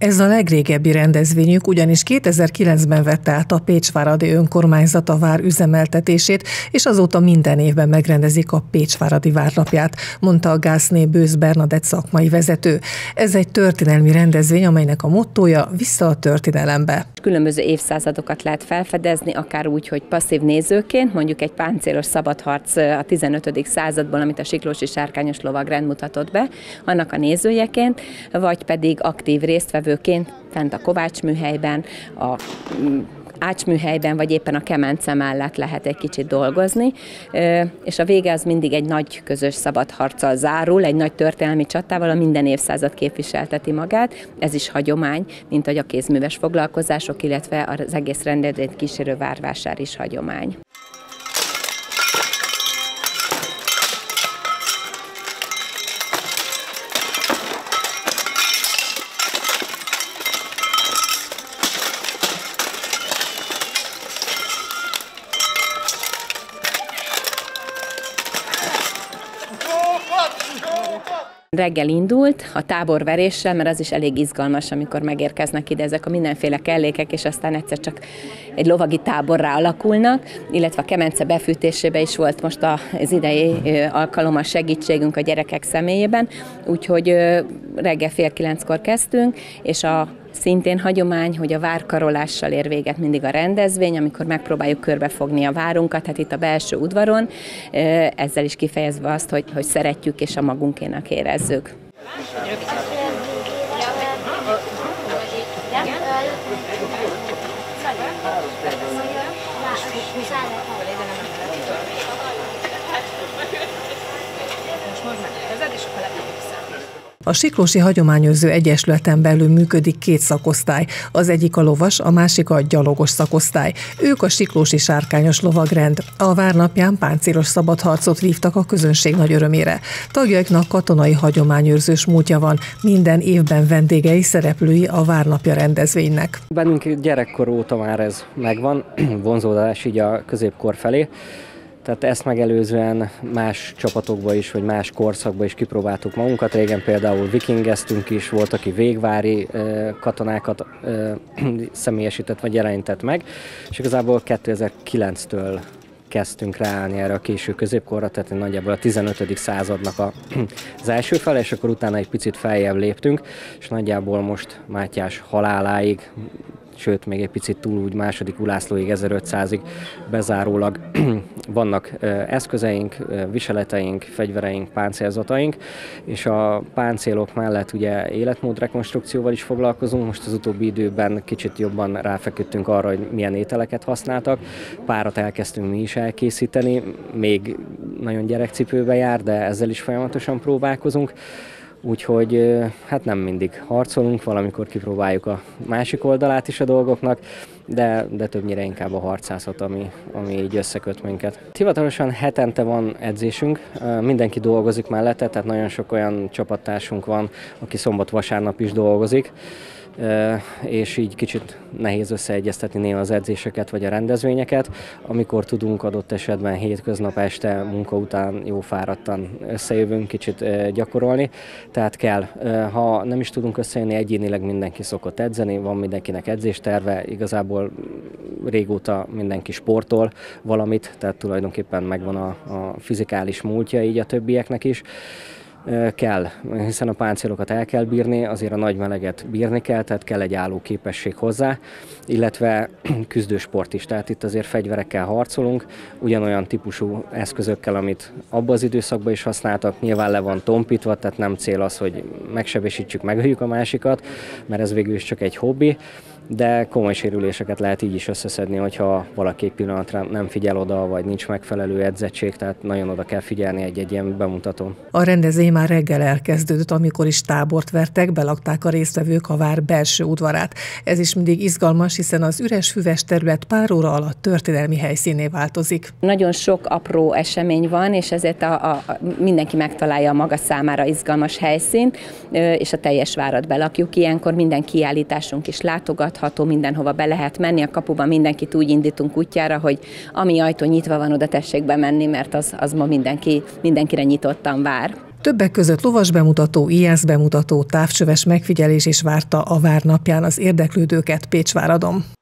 Ez a legrégebbi rendezvényük, ugyanis 2009-ben vette át a Pécsváradi Önkormányzat a vár üzemeltetését, és azóta minden évben megrendezik a Pécsváradi Várnapját, mondta a Gászné Bősz Bernadett szakmai vezető. Ez egy történelmi rendezvény, amelynek a mottója Vissza a történelembe. Különböző évszázadokat lehet felfedezni, akár úgy, hogy passzív nézőként, mondjuk egy páncélos szabadharc a 15. századból, amit a Siklósi Sárkányos Lovagrend mutatott be, annak a nézőjeként, vagy pedig aktív résztvevőként fent a Kovács műhelyben, a Ács-műhelyben, vagy éppen a kemence mellett lehet egy kicsit dolgozni, és a vége az mindig egy nagy közös szabadharccal zárul, egy nagy történelmi csatával, a minden évszázad képviselteti magát. Ez is hagyomány, mint ahogy a kézműves foglalkozások, illetve az egész rendezvényt kísérő várvásár is hagyomány. Reggel indult a táborveréssel, mert az is elég izgalmas, amikor megérkeznek ide ezek a mindenféle kellékek, és aztán egyszer csak egy lovagi táborrá alakulnak, illetve a kemence befűtésébe is volt most az idei alkalommal segítségünk a gyerekek személyében, úgyhogy reggel 8:30-kor kezdtünk, és szintén hagyomány, hogy a várkarolással ér véget mindig a rendezvény, amikor megpróbáljuk körbefogni a várunkat, hát itt a belső udvaron, ezzel is kifejezve azt, hogy szeretjük és a magunkénak érezzük. A Siklósi Hagyományőrző Egyesületen belül működik két szakosztály, az egyik a lovas, a másik a gyalogos szakosztály. Ők a Siklósi Sárkányos Lovagrend. A várnapján páncélos szabadharcot vívtak a közönség nagy örömére. Tagjaiknak katonai hagyományőrzős múltja van, minden évben vendégei, szereplői a várnapja rendezvénynek. Bennünk gyerekkor óta már ez megvan, vonzódás így a középkor felé. Tehát ezt megelőzően más csapatokba is, vagy más korszakba is kipróbáltuk magunkat. Régen például vikingeztünk is, volt, aki végvári katonákat személyesített vagy jelenített meg, és igazából 2009-től kezdtünk ráállni erre a késő középkorra, tehát nagyjából a 15. századnak az első fele, és akkor utána egy picit feljebb léptünk, és nagyjából most Mátyás haláláig, sőt, még egy picit túl úgy második Ulászlóig 1500-ig bezárólag vannak eszközeink, viseleteink, fegyvereink, páncélzataink, és a páncélok mellett ugye életmódrekonstrukcióval is foglalkozunk. Most az utóbbi időben kicsit jobban ráfeküdtünk arra, hogy milyen ételeket használtak. Párat elkezdtünk mi is elkészíteni, még nagyon gyerekcipőbe jár, de ezzel is folyamatosan próbálkozunk. Úgyhogy hát nem mindig harcolunk, valamikor kipróbáljuk a másik oldalát is a dolgoknak, de többnyire inkább a harcászat, ami így összeköt minket. Hivatalosan hetente van edzésünk, mindenki dolgozik mellette, tehát nagyon sok olyan csapattársunk van, aki szombat-vasárnap is dolgozik, és így kicsit nehéz összeegyeztetni néha az edzéseket vagy a rendezvényeket. Amikor tudunk, adott esetben hétköznap este munka után jó fáradtan összejövünk kicsit gyakorolni, tehát kell. Ha nem is tudunk összejönni, egyénileg mindenki szokott edzeni, van mindenkinek edzésterve, igazából régóta mindenki sportol valamit, tehát tulajdonképpen megvan a fizikális múltja így a többieknek is. Kell, hiszen a páncélokat el kell bírni, azért a nagy meleget bírni kell, tehát kell egy álló képesség hozzá, illetve küzdősport is, tehát itt azért fegyverekkel harcolunk, ugyanolyan típusú eszközökkel, amit abban az időszakban is használtak, nyilván le van tompítva, tehát nem cél az, hogy megsebesítsük, megöljük a másikat, mert ez végül is csak egy hobbi, de komoly sérüléseket lehet így is összeszedni, hogyha valaki egy pillanatra nem figyel oda, vagy nincs megfelelő edzettség, tehát nagyon oda kell figyelni egy ilyen bemutatón. A rendezvény már reggel elkezdődött, amikor is tábort vertek, belakták a résztvevők a vár belső udvarát. Ez is mindig izgalmas, hiszen az üres füves terület pár óra alatt történelmi helyszínné változik. Nagyon sok apró esemény van, és ezért mindenki megtalálja a maga számára izgalmas helyszínt, és a teljes várat belakjuk. Ilyenkor minden kiállításunk is látogatható, mindenhova be lehet menni. A kapuban mindenkit úgy indítunk útjára, hogy ami ajtó nyitva van, oda tessék bemenni, mert az ma mindenkire nyitottan vár. Többek között lovas bemutató, íjász bemutató, távcsöves megfigyelés is várta a vár napján az érdeklődőket Pécsváradon.